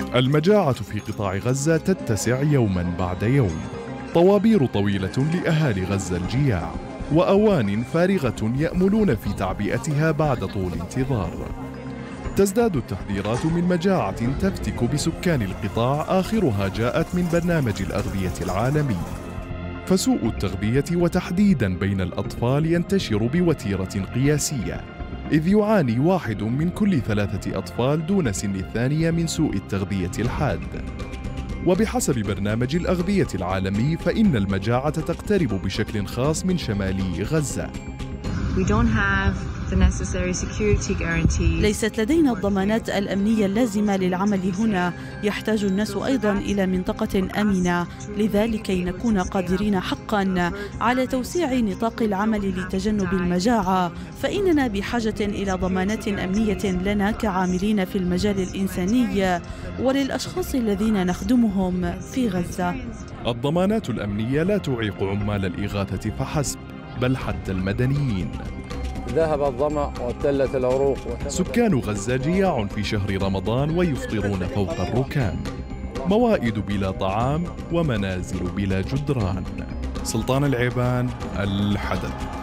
المجاعة في قطاع غزة تتسع يوماً بعد يوم. طوابير طويلة لأهالي غزة الجياع، وأوان فارغة يأملون في تعبئتها بعد طول انتظار. تزداد التحذيرات من مجاعة تفتك بسكان القطاع، آخرها جاءت من برنامج الأغذية العالمي. فسوء التغذية وتحديداً بين الأطفال ينتشر بوتيرة قياسية، إذ يعاني 1 من كل 3 أطفال دون سن 2 من سوء التغذية الحاد. وبحسب برنامج الأغذية العالمي فإن المجاعة تقترب بشكل خاص من شمالي غزة. ليست لدينا الضمانات الأمنية اللازمة للعمل هنا. يحتاج الناس أيضا إلى منطقة آمنة، لذلك كي نكون قادرين حقا على توسيع نطاق العمل لتجنب المجاعة فإننا بحاجة إلى ضمانات أمنية لنا كعاملين في المجال الإنساني وللأشخاص الذين نخدمهم في غزة. الضمانات الأمنية لا تعيق عمال الإغاثة فحسب، بل حتى المدنيين. ذهب الظمأ وابتلت العروق. سكان غزة جياع في شهر رمضان ويفطرون فوق الركام. موائد بلا طعام ومنازل بلا جدران. سلطان العيبان، الحدث.